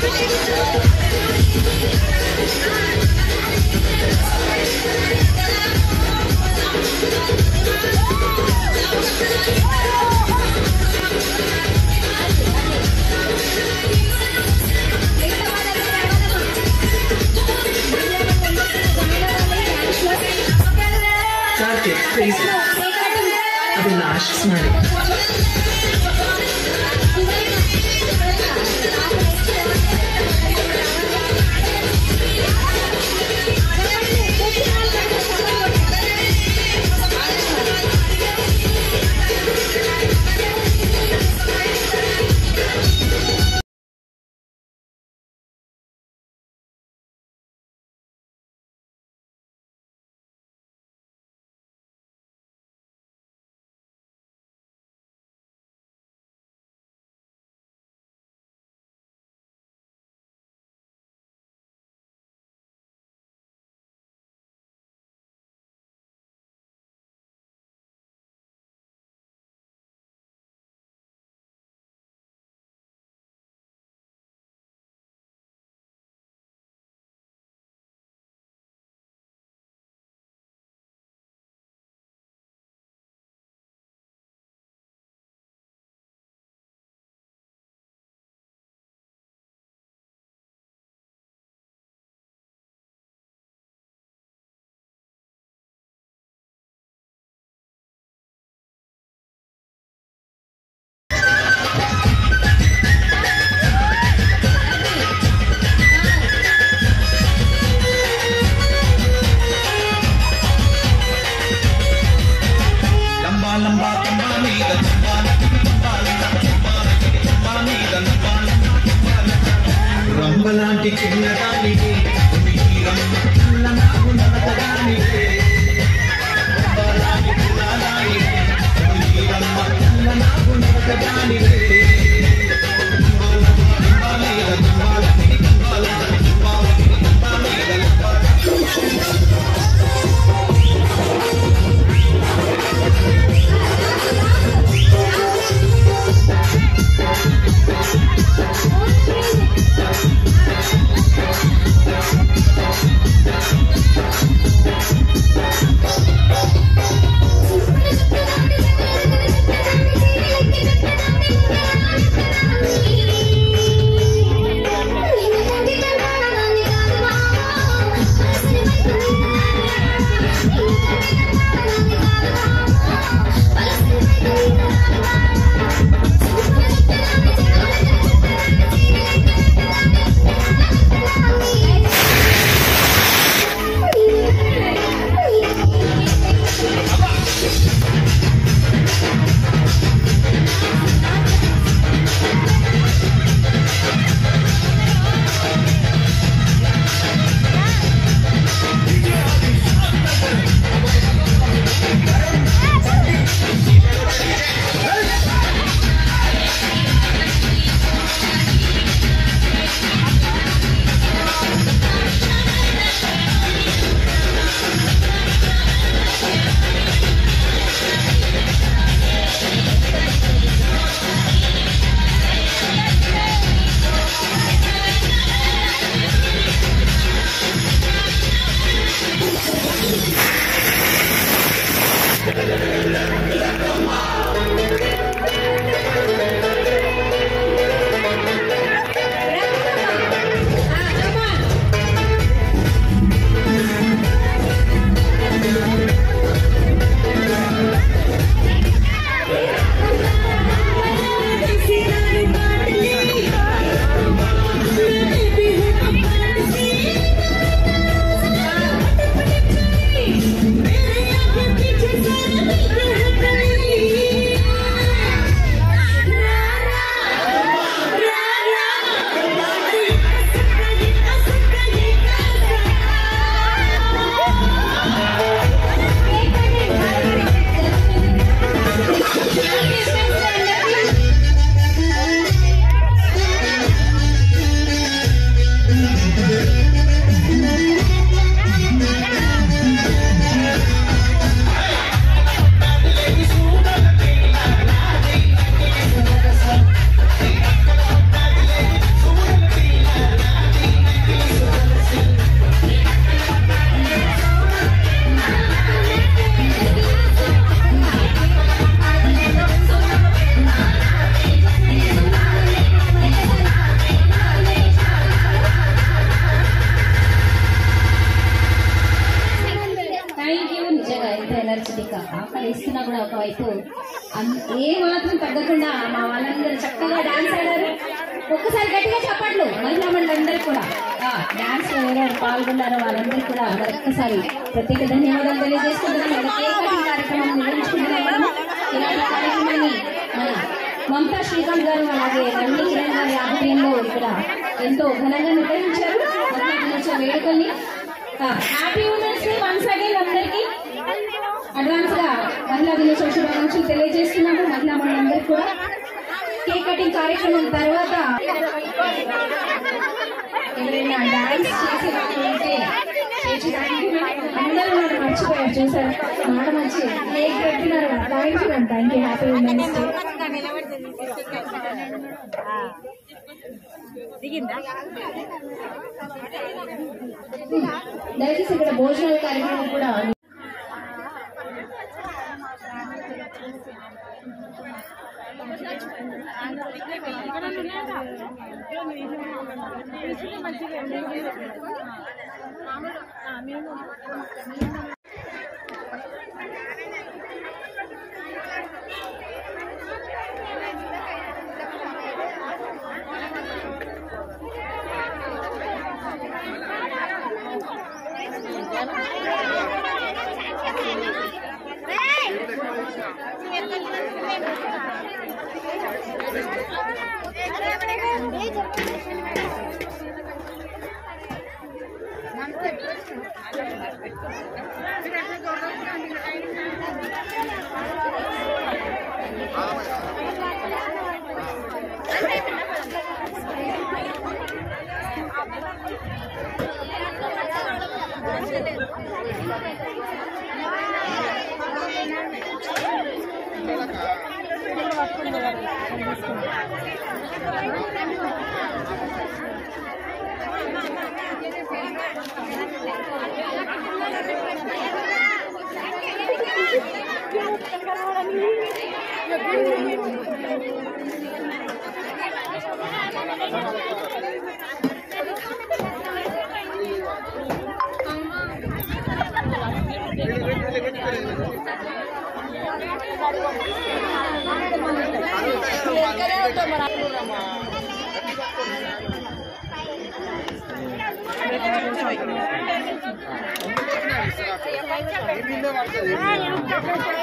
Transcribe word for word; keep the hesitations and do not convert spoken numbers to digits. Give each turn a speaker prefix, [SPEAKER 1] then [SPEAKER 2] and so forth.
[SPEAKER 1] Abhilash Smari. రంబలాంటి చిన్నదానికి నాకు నడకదానికి రంబలాంటి చిన్నదానికి నాకు నడకదానికి
[SPEAKER 2] వైపు ఏ మాత్రం తగ్గకుండా మా వాళ్ళందరూ చక్కగా డాన్స్ ఆడారు. ఒక్కసారి గట్టిగా చెప్పట్లు మహిళా మండలందరికీ కూడా డాన్స్ లో ఎవరెవరు పాల్గొన్నారో వాళ్ళందరికీ కూడా మరొక్కసారి ప్రత్యేక ధన్యవాదాలు తెలియజేసుకుంటున్నాం. కార్యక్రమం నిర్వహించుకుంటున్నాము. ఇలాంటి కార్యక్రమాన్ని మన మమతా శ్రీకాంత్ గారు అలాగే రమణి కిరణ్ గారి ఆధ్వర్యంలో ఇక్కడ ఎంతో ఘనంగా నిర్వహించారు మహిళా దినోత్సవ వేడుకల్ని. Happy women's day once again అందరికీ అడ్వాన్స్ గా మహిళా దినోత్సవ శుభాకాంక్షలు తెలియజేస్తున్నాము. మహిళా మండలందరికీ కూడా కేక్ కటింగ్ కార్యక్రమం తర్వాత ఎవరైనా డాన్స్ చేసే వాళ్ళు ఉంటే అందరూ నాకు మర్చిపోయారు. చూసారు మాట మంచి కేక్ పెట్టినారు. థ్యాంక్ యూ అండి. Thank you. Happy women's day. దయచేసి ఇక్కడ భోజనాల కార్యక్రమం కూడా
[SPEAKER 3] Ini